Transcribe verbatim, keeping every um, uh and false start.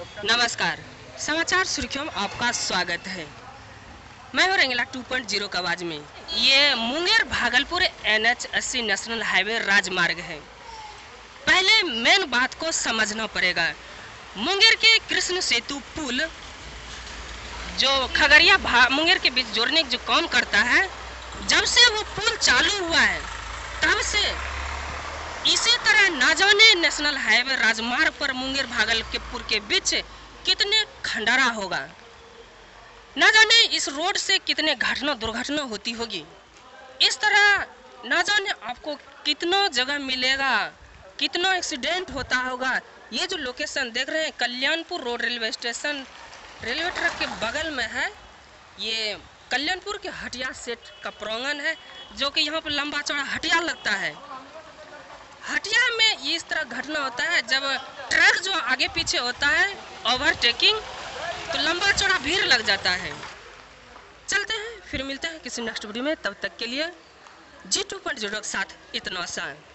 नमस्कार, समाचार सुर्खियों में आपका स्वागत है। मैं हूँ रंगीला टू पॉइंट ज़ीरो की आवाज़ में। ये मुंगेर भागलपुर एन एच अस्सी नेशनल हाईवे राजमार्ग है। पहले मेन बात को समझना पड़ेगा। मुंगेर के कृष्ण सेतु पुल जो खगड़िया मुंगेर के बीच जोड़ने का जो काम करता है, जब से वो पुल चालू हुआ है तब से इसी तरह ना जाने नेशनल हाईवे राजमार्ग पर मुंगेर भागलपुर के बीच कितने खंडारा होगा, ना जाने इस रोड से कितने घटना दुर्घटना होती होगी। इस तरह ना जाने आपको कितना जगह मिलेगा, कितना एक्सीडेंट होता होगा। ये जो लोकेशन देख रहे हैं Kalyanpur road railway station railway track के बगल में है। ये कल्याणपुर के हटिया सेट का प्रांगण है, जो कि यहाँ पर लंबा चौड़ा हटिया लगता है। हटिया में इस तरह घटना होता है जब ट्रक जो आगे पीछे होता है ओवरटेकिंग, तो लंबा चौड़ा भीड़ लग जाता है। चलते हैं, फिर मिलते हैं किसी नेक्स्ट वीडियो में। तब तक के लिए जी टू पॉइंट ज़ीरो के साथ इतना सा।